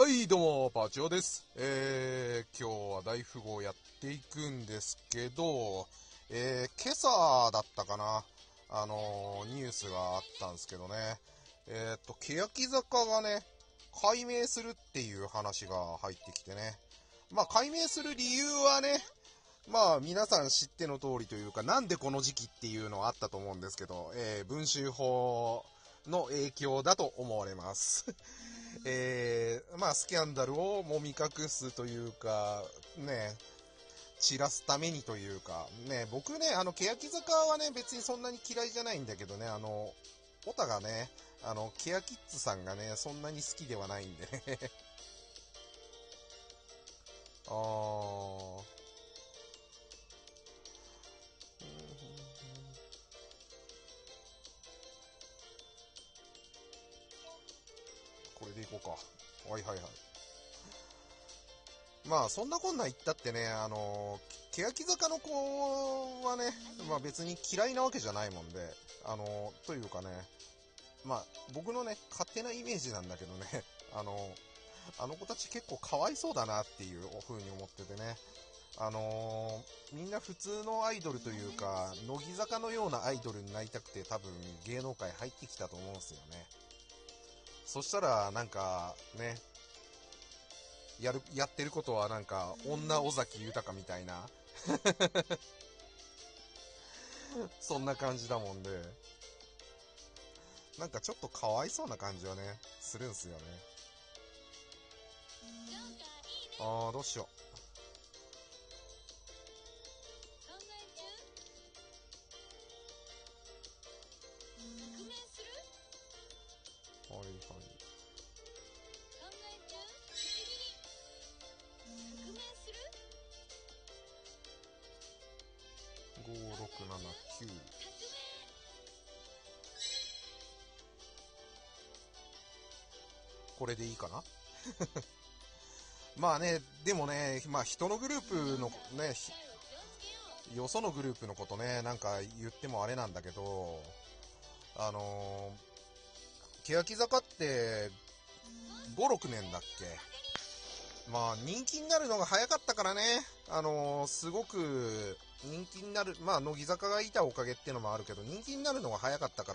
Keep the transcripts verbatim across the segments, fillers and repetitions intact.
はい、どうも、パチオです。えー、今日は大富豪やっていくんですけど、えー、今朝だったかな、あのー、ニュースがあったんですけどね、えーと、欅坂がね、改名するっていう話が入ってきてね、まあ、改名する理由はね、まあ、皆さん知っての通りというか、なんでこの時期っていうのはあったと思うんですけど、えー、文春法の影響だと思われます。えー、まあ、スキャンダルをもみ隠すというか、ね、散らすためにというか、ね、僕ね、あの、欅坂はね、別にそんなに嫌いじゃないんだけどね、あの、オタがね、あの、ケアキッズさんがね、そんなに好きではないんでね。あー。これでいこうか。はいはいはい。まあ、そんなこんな言ったってね、あの、欅坂の子はね、まあ別に嫌いなわけじゃないもんで、あの、というかね、まあ、僕のね、勝手なイメージなんだけどね、あの、あの子たち結構かわいそうだなっていう風に思っててね、あのー、みんな普通のアイドルというか、乃木坂のようなアイドルになりたくて多分芸能界入ってきたと思うんですよね。そしたら、なんか、ね、やる、やってることはなんか、女尾崎豊みたいな、そんな感じだもんで、なんかちょっとかわいそうな感じはね、するんすよね。あー、どうしよう。はいはい。ご、ろく、なな、きゅう。これでいいかな。まあね、でもね、まあ人のグループのね、よそのグループのことね、なんか言ってもあれなんだけど、あのー、欅坂ってご、ろくねんだっけ。まあ人気になるのが早かったからね、あのー、すごく人気になる、まあ乃木坂がいたおかげっていうのもあるけど、人気になるのが早かったから、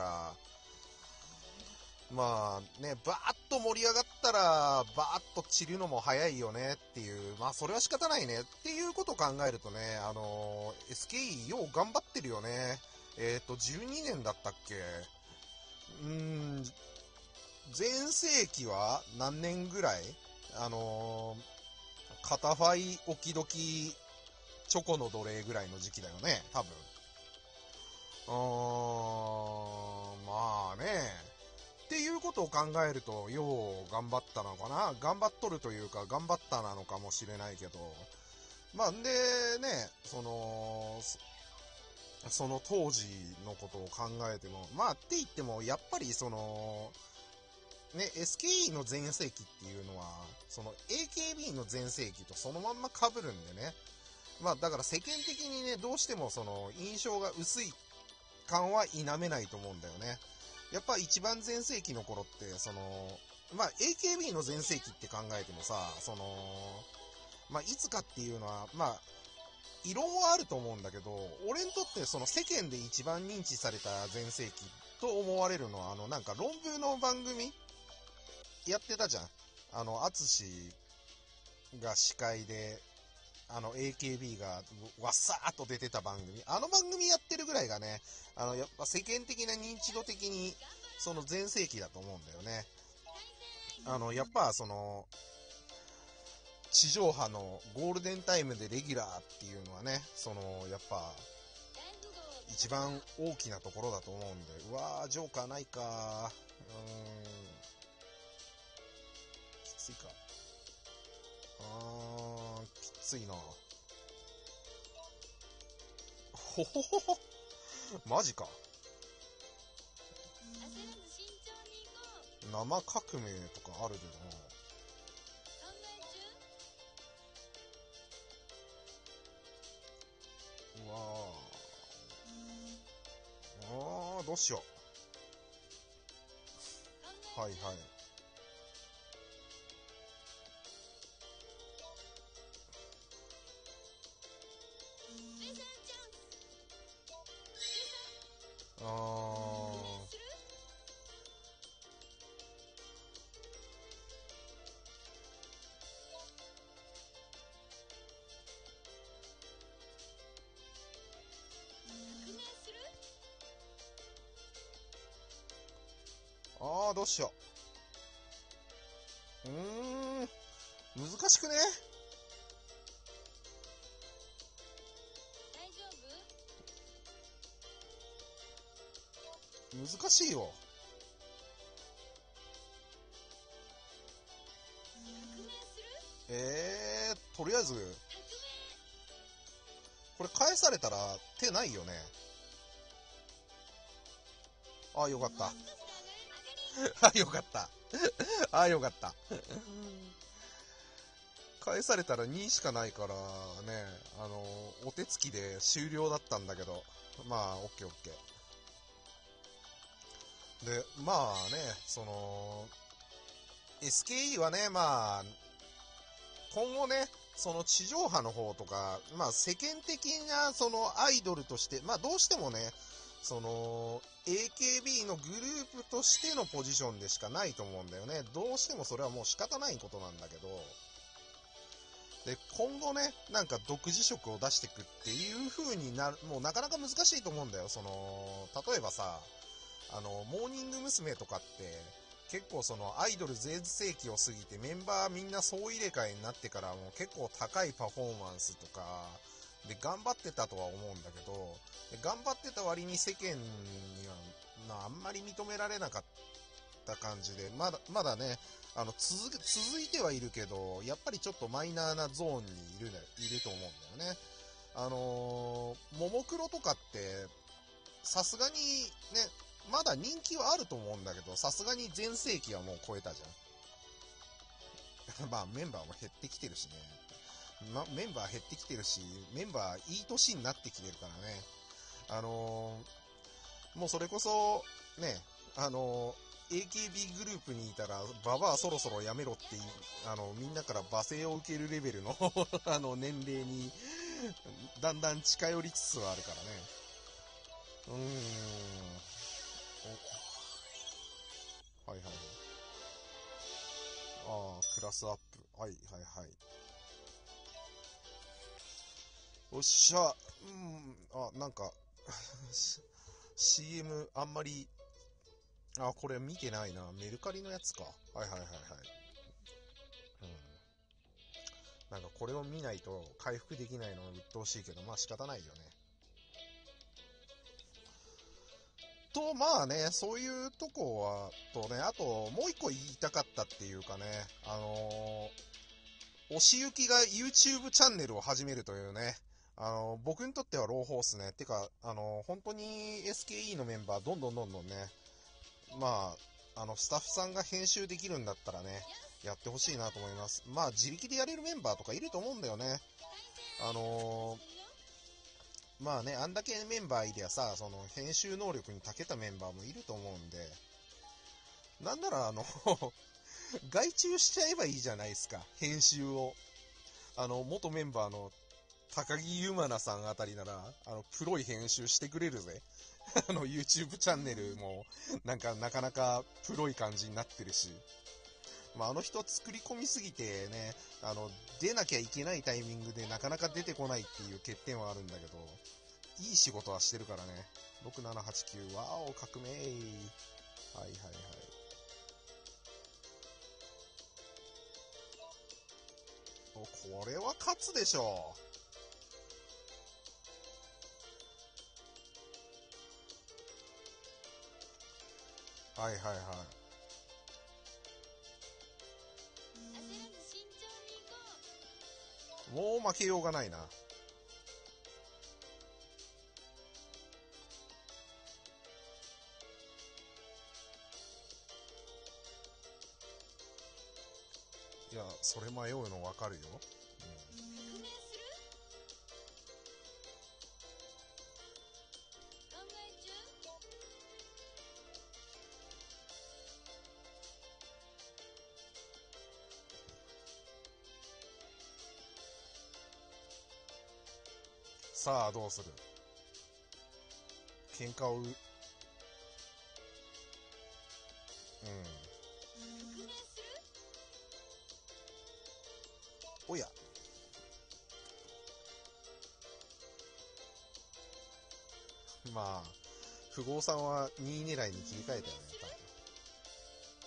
まあね、バーッと盛り上がったら、バーッと散るのも早いよねっていう、まあそれは仕方ないねっていうことを考えるとね、あのー、エスケーイー よう頑張ってるよね。えっと、じゅうにねんだったっけ。うーん、全盛期は何年ぐらい。あのー、片ファイ、オキドキ、チョコの奴隷ぐらいの時期だよね、多分。うーん、まあね。っていうことを考えると、よう頑張ったのかな。頑張っとるというか、頑張ったなのかもしれないけど。まあ、で、ね、その、その当時のことを考えても、まあ、って言っても、やっぱりその、ね、エスケーイー の全盛期っていうのは、その エーケービー の全盛期とそのまんま被るんでね。まあ、だから世間的にね、どうしてもその印象が薄い感は否めないと思うんだよね。やっぱ一番全盛期の頃って、その、まあ、エーケービー の全盛期って考えてもさ、その、まあ、いつかっていうのは、まあ、異論はあると思うんだけど、俺にとってその世間で一番認知された全盛期と思われるのは、あの、なんか論文の番組やってたじゃん。あの、アツシが司会で、あの、エーケービー がわっさーっと出てた番組。あの番組やってるぐらいがね、あの、やっぱ世間的な認知度的に、その全盛期だと思うんだよね。あの、やっぱその、地上波のゴールデンタイムでレギュラーっていうのはね、その、やっぱ、一番大きなところだと思うんで、うわー、ジョーカーないかー。うーん、きついか。あー、きついな。ほほほほ。マジか。生革命とかあるでな。うわー。あー、どうしよう。はいはい。 どうしよう。うーん、難しくね？ 大丈夫？ 難しいよ。 革命する？ えー、とりあえず、 革命。 これ返されたら手ないよね。ああ、よかった。 もう少しで上がり。 あ、よかった。あ、よかった。返されたらにしかないからね、あの、お手つきで終了だったんだけど、まあ、オッケーオッケー。で、まあね、その、エスケーイー はね、まあ、今後ね、その地上波の方とか、まあ世間的なそのアイドルとして、まあどうしてもね、その エーケービー のグループとしてのポジションでしかないと思うんだよね。どうしてもそれはもう仕方ないことなんだけど、で、今後ね、なんか独自色を出していくっていう風になる、もうなかなか難しいと思うんだよ。その、例えばさ、あの、モーニング娘。とかって、結構そのアイドル全盛期を過ぎてメンバーみんな総入れ替えになってからも結構高いパフォーマンスとかで頑張ってたとは思うんだけど、で頑張ってた割に世間にはなあんまり認められなかった感じで、まだまだね、あの続続いてはいるけど、やっぱりちょっとマイナーなゾーンにいるねいると思うんだよね。あのー、ももクロとかってさすがにね、まだ人気はあると思うんだけど、さすがに全盛期はもう超えたじゃん。まあメンバーも減ってきてるしね。ま、メンバー減ってきてるし、メンバーいい年になってきてるからね。あのー、もうそれこそ、ね、あのー、エーケービー グループにいたら、ババアそろそろやめろって、あの、みんなから罵声を受けるレベルのあの、年齢に、だんだん近寄りつつあるからね。うーん。はいはい。ああ、クラスアップ。はいはいはい。おっしゃ。うん、あ、なんか、シーエム あんまり、あ、これ見てないな。メルカリのやつか。はいはいはいはい。うん。なんかこれを見ないと回復できないのは鬱陶しいけど、まあ仕方ないよね。と、まあね、そういうとこは、とね、あと、もう一個言いたかったっていうかね、あのー、おしゆきが YouTube チャンネルを始めるというね、あのー、僕にとっては朗報っすね。てか、あのー、本当に エスケーイー のメンバー、どんどんどんどんね、まあ、あの、スタッフさんが編集できるんだったらね、やってほしいなと思います。まあ、自力でやれるメンバーとかいると思うんだよね。あのー、まあね、あんだけメンバーいりゃさ、その、編集能力に長けたメンバーもいると思うんで、なんならあの外注しちゃえばいいじゃないですか、編集を。あの、元メンバーの高木ゆまなさんあたりなら、あの、プロい編集してくれるぜ。あの、YouTube チャンネルも、なんか、なかなかプロい感じになってるし。まあ、あの人作り込みすぎてね、あの、出なきゃいけないタイミングでなかなか出てこないっていう欠点はあるんだけど、いい仕事はしてるからね。ろくななはちきゅう、わーお、革命。はいはいはい。これは勝つでしょう。はいはいはい。 焦らず慎重に行こもう負けようがないな。いや、それ迷うのわかるよ。うん、 う。革命する？考え中？ さあ、どうする？喧嘩をう、うん。 革命する？ おや。まあ、富豪さんはにい狙いに切り替えたよね、多分。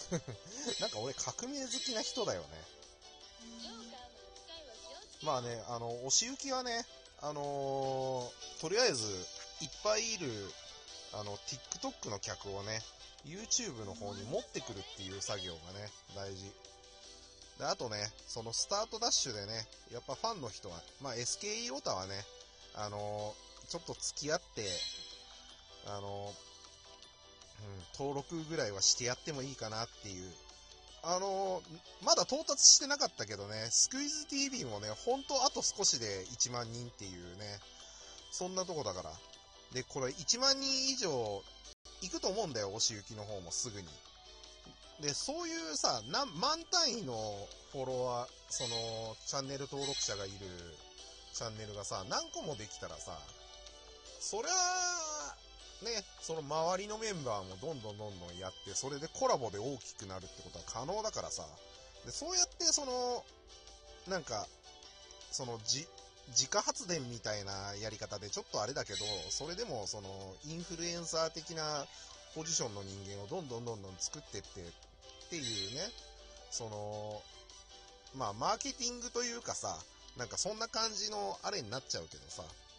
なんか俺革命好きな人だよね。 ジョーカーの扱いは気をつけまあね、あの、押し行きはね、あのーとりあえず、いっぱいいる、あの、TikTok の客をね、YouTube の方に持ってくるっていう作業がね、大事。で、あとね、そのスタートダッシュでね、やっぱファンの人は、まあ エスケーイー オタはね、あのーちょっと付き合って、あのーうん、登録ぐらいはしてやってもいいかなっていう。あのーまだ到達してなかったけどね、スクイズ ティーブイ もね、ほんとあと少しでいちまん人っていうね、そんなとこだから。で、これいちまん人以上行くと思うんだよ、押し行きの方もすぐに。で、そういうさ、何万単位のフォロワー、その、チャンネル登録者がいるチャンネルがさ、何個もできたらさ、そりゃあ、ね、その周りのメンバーもどんどんどんどんやって、それでコラボで大きくなるってことは可能だからさ、で、そうやってその、なんか、その、じ、自家発電みたいなやり方でちょっとあれだけど、それでもその、インフルエンサー的なポジションの人間をどんどんどんどん作ってってっていうね、その、まあ、マーケティングというかさ、なんかそんな感じのあれになっちゃうけどさ、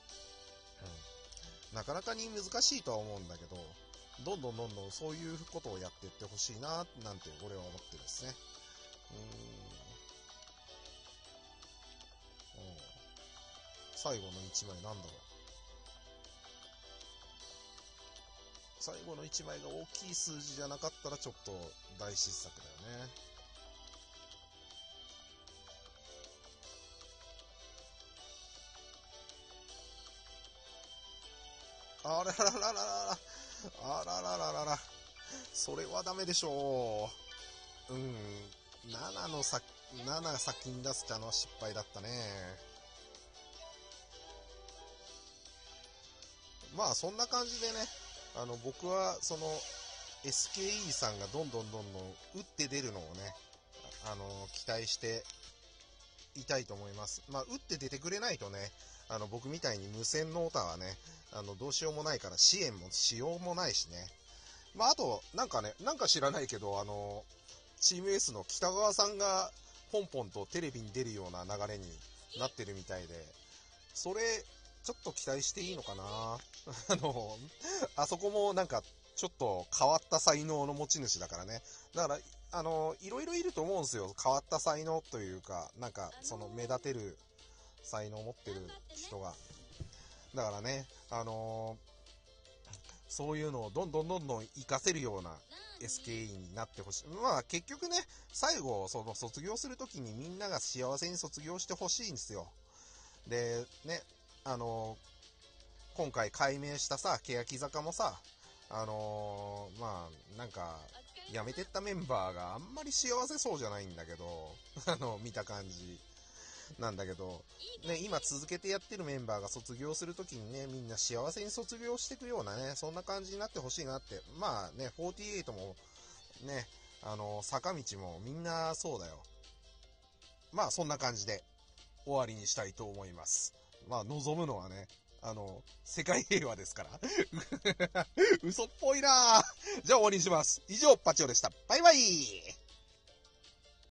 うん、なかなかに難しいとは思うんだけど、どんどんどんどんそういうことをやっていってほしいな、なんて俺は思ってるんですね。うーん、うん、最後のいちまいなんだろう。最後のいちまいが大きい数字じゃなかったらちょっと大失策だよね。あらららららら、あららららら、それはダメでしょう。うん、ななの先、なな先に出すってのは失敗だったね。まあそんな感じでね、あの僕はその エスケーイー さんがどんどんどんどん打って出るのをね、あの期待していたいと思います。まあ打って出てくれないとね、あの僕みたいに無線のオタはね、あのどうしようもないから支援もしようもないしね。まああとなんかね、なんか知らないけど、あのチーム S の北川さんがポンポンとテレビに出るような流れになってるみたいで、それちょっと期待していいのかな。あのあそこもなんかちょっと変わった才能の持ち主だからね。だからあのいろいろいると思うんですよ。変わった才能というか、なんかその目立てる才能を持ってる人が。だからね、あのそういうのをどんどんどんどん活かせるような エスケーイー になってほしい。まあ結局ね、最後その卒業するときにみんなが幸せに卒業してほしいんですよ。で、ね、あのー、今回改名したさ、欅坂もさ、あのー、まあ、なんか、辞めてったメンバーがあんまり幸せそうじゃないんだけど、あの、見た感じ。なんだけど、ね、今続けてやってるメンバーが卒業するときにね、みんな幸せに卒業していくようなね、そんな感じになってほしいなって。まあね、フォーティーエイトも、ね、あの、坂道もみんなそうだよ。まあそんな感じで終わりにしたいと思います。まあ望むのはね、あの、世界平和ですから。嘘っぽいなぁ。じゃあ終わりにします。以上、パチオでした。バイバイ。